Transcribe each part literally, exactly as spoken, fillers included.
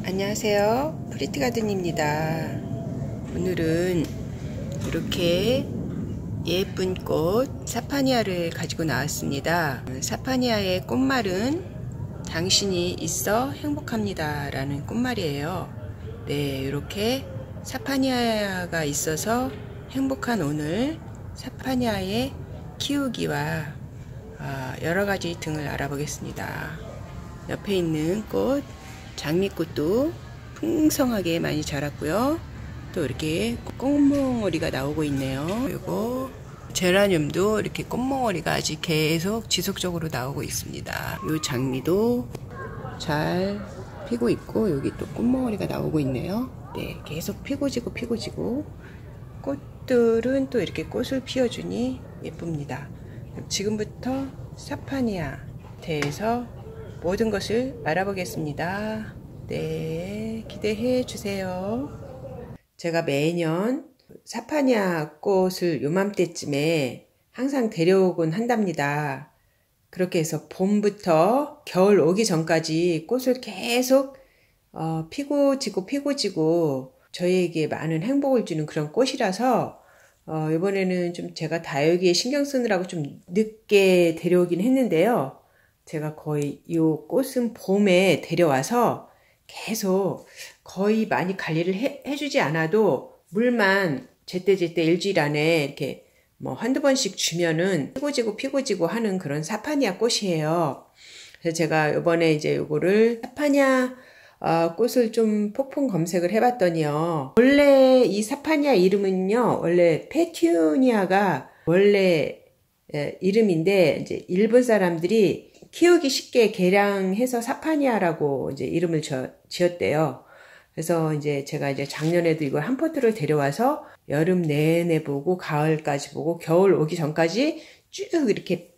안녕하세요, 프리티가든입니다. 오늘은 이렇게 예쁜 꽃 사파니아를 가지고 나왔습니다. 사파니아의 꽃말은 당신이 있어 행복합니다 라는 꽃말이에요. 네, 이렇게 사파니아가 있어서 행복한 오늘 사파니아의 키우기와 여러가지 등을 알아보겠습니다. 옆에 있는 꽃 장미꽃도 풍성하게 많이 자랐고요. 또 이렇게 꽃몽오리가 나오고 있네요. 그리고 제라늄도 이렇게 꽃몽오리가 아직 계속 지속적으로 나오고 있습니다. 이 장미도 잘 피고 있고 여기 또 꽃몽오리가 나오고 있네요. 네, 계속 피고 지고 피고 지고 꽃들은 또 이렇게 꽃을 피워주니 예쁩니다. 지금부터 사파니아 대해서 모든 것을 알아보겠습니다. 네, 기대해 주세요. 제가 매년 사파니아 꽃을 요맘때쯤에 항상 데려오곤 한답니다. 그렇게 해서 봄부터 겨울 오기 전까지 꽃을 계속 어, 피고 지고 피고 지고 저희에게 많은 행복을 주는 그런 꽃이라서 어, 이번에는 좀 제가 다육이에 신경 쓰느라고 좀 늦게 데려오긴 했는데요. 제가 거의 이 꽃은 봄에 데려와서 계속 거의 많이 관리를 해, 해주지 않아도 물만 제때제때 일주일 안에 이렇게 뭐 한두 번씩 주면은 피고지고 피고지고 하는 그런 사파니아 꽃이에요. 그래서 제가 이번에 이제 요거를 사파니아 어, 꽃을 좀 폭풍 검색을 해봤더니요. 원래 이 사파니아 이름은요, 원래 페튜니아가 원래 에, 이름인데 이제 일본 사람들이 키우기 쉽게 개량해서 사파니아라고 이제 이름을 저, 지었대요. 그래서 이제 제가 이제 작년에도 이걸 한 포트를 데려와서 여름 내내 보고 가을까지 보고 겨울 오기 전까지 쭉 이렇게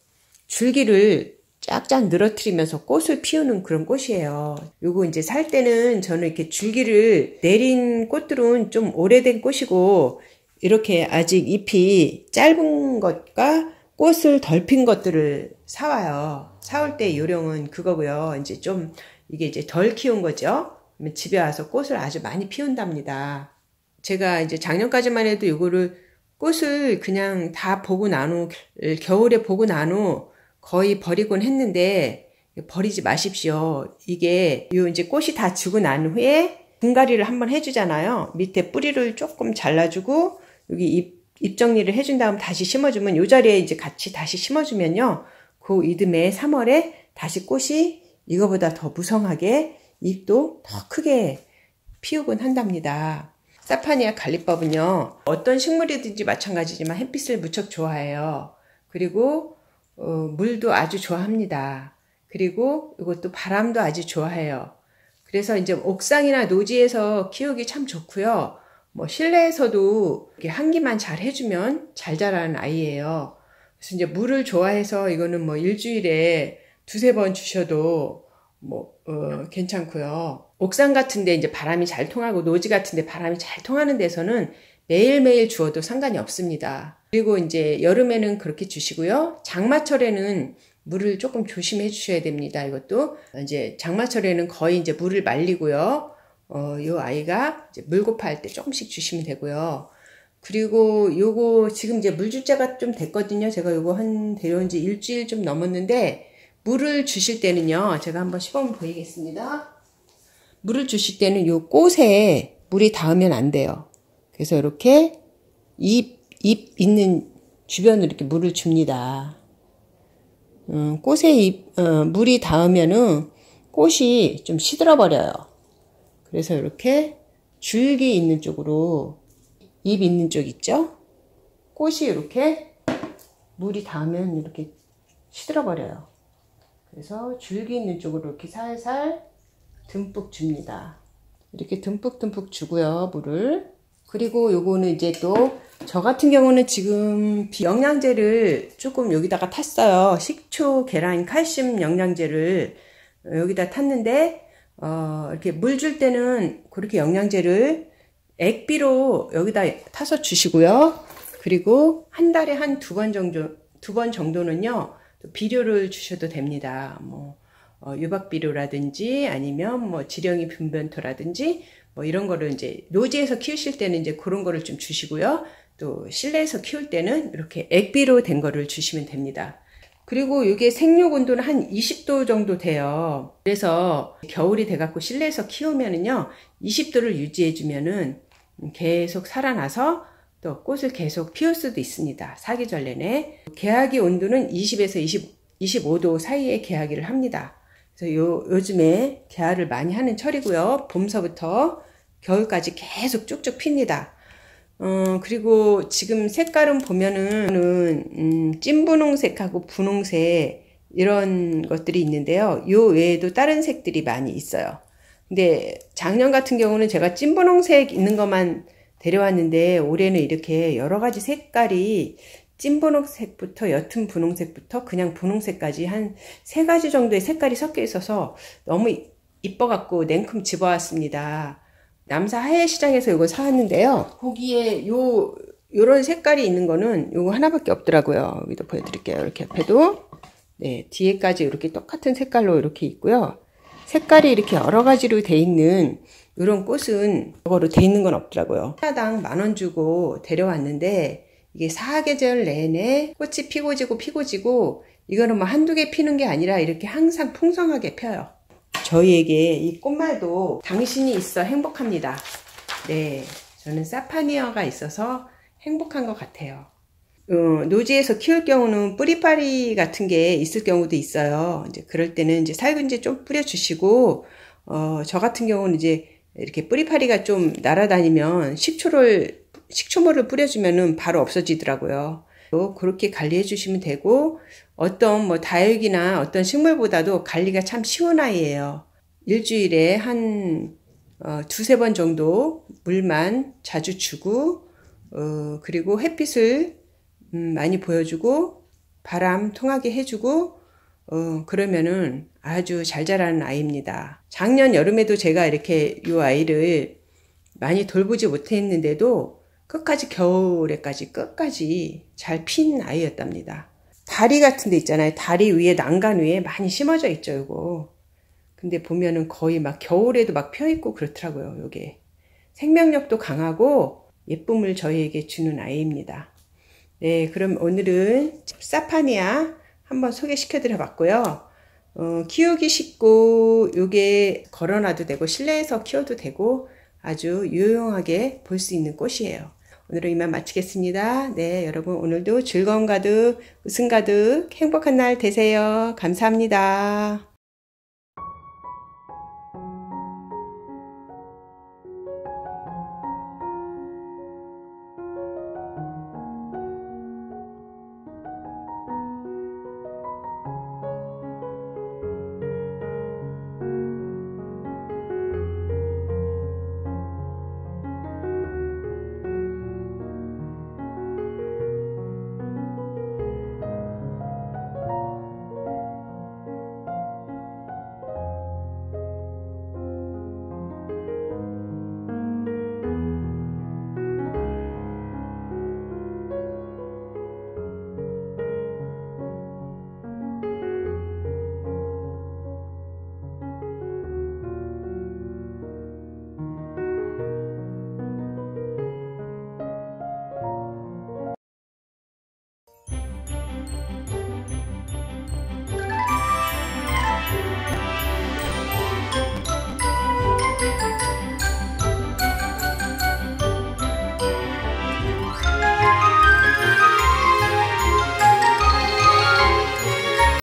줄기를 쫙쫙 늘어뜨리면서 꽃을 피우는 그런 꽃이에요. 요거 이제 살 때는 저는 이렇게 줄기를 내린 꽃들은 좀 오래된 꽃이고 이렇게 아직 잎이 짧은 것과 꽃을 덜 핀 것들을 사와요. 사올 때 요령은 그거고요. 이제 좀 이게 이제 덜 키운 거죠. 그러면 집에 와서 꽃을 아주 많이 피운답니다. 제가 이제 작년까지만 해도 이거를 꽃을 그냥 다 보고 난 후 겨울에 보고 난 후 거의 버리곤 했는데 버리지 마십시오. 이게 요 이제 꽃이 다 지고 난 후에 분갈이를 한번 해주잖아요. 밑에 뿌리를 조금 잘라주고 여기 잎 잎 정리를 해준 다음 다시 심어주면 이 자리에 이제 같이 다시 심어주면요. 그 이듬해 삼월에 다시 꽃이 이거보다 더 무성하게 잎도 더 크게 피우곤 한답니다. 사파니아 관리법은요. 어떤 식물이든지 마찬가지지만 햇빛을 무척 좋아해요. 그리고 어, 물도 아주 좋아합니다. 그리고 이것도 바람도 아주 좋아해요. 그래서 이제 옥상이나 노지에서 키우기 참 좋고요. 뭐 실내에서도 이렇게 환기만 잘 해주면 잘 자라는 아이예요. 그래서 이제 물을 좋아해서 이거는 뭐 일주일에 두세 번 주셔도 뭐 어, 괜찮고요. 옥상 같은데 이제 바람이 잘 통하고 노지 같은데 바람이 잘 통하는 데서는 매일매일 주어도 상관이 없습니다. 그리고 이제 여름에는 그렇게 주시고요. 장마철에는 물을 조금 조심해 주셔야 됩니다. 이것도 이제 장마철에는 거의 이제 물을 말리고요. 어, 요 아이가 이제 물고파할 때 조금씩 주시면 되고요. 그리고 요거 지금 이제 물 줄 때가 좀 됐거든요. 제가 요거 한 데려온 지 일주일 좀 넘었는데 물을 주실 때는요. 제가 한번 시범을 보이겠습니다. 물을 주실 때는 요 꽃에 물이 닿으면 안 돼요. 그래서 이렇게 잎, 잎 있는 주변으로 이렇게 물을 줍니다. 음, 꽃에 잎, 어, 물이 닿으면은 꽃이 좀 시들어 버려요. 그래서 이렇게 줄기 있는 쪽으로 잎 있는 쪽 있죠? 꽃이 이렇게 물이 닿으면 이렇게 시들어 버려요. 그래서 줄기 있는 쪽으로 이렇게 살살 듬뿍 줍니다. 이렇게 듬뿍 듬뿍 주고요, 물을. 그리고 요거는 이제 또 저 같은 경우는 지금 영양제를 조금 여기다가 탔어요. 식초, 계란, 칼슘 영양제를 여기다 탔는데 어, 이렇게 물 줄 때는 그렇게 영양제를 액비로 여기다 타서 주시고요. 그리고 한 달에 한 두 번 정도, 두 번 정도는요, 비료를 주셔도 됩니다. 뭐, 어, 유박비료라든지 아니면 뭐 지령이 분변토라든지 뭐 이런 거를 이제 노지에서 키우실 때는 이제 그런 거를 좀 주시고요. 또 실내에서 키울 때는 이렇게 액비로 된 거를 주시면 됩니다. 그리고 이게 생육 온도는 한 이십 도 정도 돼요. 그래서 겨울이 돼갖고 실내에서 키우면은요, 이십 도를 유지해 주면은 계속 살아나서 또 꽃을 계속 피울 수도 있습니다. 사계절 내내. 개화기 온도는 이십에서 이십, 이십오 도 사이에 개화기를 합니다. 그래서 요, 요즘에 개화를 많이 하는 철이고요. 봄서부터 겨울까지 계속 쭉쭉 핍니다. 어, 그리고 지금 색깔은 보면은, 음, 찐분홍색하고 분홍색, 이런 것들이 있는데요. 요 외에도 다른 색들이 많이 있어요. 근데 작년 같은 경우는 제가 찐분홍색 있는 것만 데려왔는데, 올해는 이렇게 여러 가지 색깔이 찐분홍색부터 옅은 분홍색부터 그냥 분홍색까지 한 세 가지 정도의 색깔이 섞여 있어서 너무 이뻐갖고 냉큼 집어왔습니다. 남사 하회시장에서 이거 사왔는데요. 거기에 요, 요런 색깔이 있는 거는 요거 하나밖에 없더라고요. 여기도 보여드릴게요. 이렇게 옆에도. 네, 뒤에까지 이렇게 똑같은 색깔로 이렇게 있고요. 색깔이 이렇게 여러 가지로 돼 있는 이런 꽃은 이거로 돼 있는 건 없더라고요. 하나당 만 원 주고 데려왔는데 이게 사계절 내내 꽃이 피고 지고 피고 지고 이거는 뭐 한두 개 피는 게 아니라 이렇게 항상 풍성하게 펴요. 저희에게 이 꽃말도 당신이 있어 행복합니다. 네, 저는 사파니아가 있어서 행복한 것 같아요. 어, 노지에서 키울 경우는 뿌리파리 같은 게 있을 경우도 있어요. 이제 그럴 때는 이제 살균제 좀 뿌려주시고, 어, 저 같은 경우는 이제 이렇게 뿌리파리가 좀 날아다니면 식초를, 식초물을 뿌려주면은 바로 없어지더라고요. 또 그렇게 관리해 주시면 되고, 어떤 뭐 다육이나 어떤 식물보다도 관리가 참 쉬운 아이예요. 일주일에 한 어, 두세 번 정도 물만 자주 주고 어, 그리고 햇빛을 음, 많이 보여주고 바람 통하게 해주고 어, 그러면은 아주 잘 자라는 아이입니다. 작년 여름에도 제가 이렇게 이 아이를 많이 돌보지 못했는데도 끝까지 겨울에까지 끝까지 잘 핀 아이였답니다. 다리 같은 데 있잖아요. 다리 위에 난간 위에 많이 심어져 있죠, 이거. 근데 보면은 거의 막 겨울에도 막 펴있고 그렇더라고요, 요게. 생명력도 강하고 예쁨을 저희에게 주는 아이입니다. 네, 그럼 오늘은 사파니아 한번 소개시켜 드려 봤고요. 어, 키우기 쉽고 요게 걸어놔도 되고 실내에서 키워도 되고 아주 유용하게 볼 수 있는 꽃이에요. 오늘은 이만 마치겠습니다. 네, 여러분 오늘도 즐거움 가득, 웃음 가득 행복한 날 되세요. 감사합니다.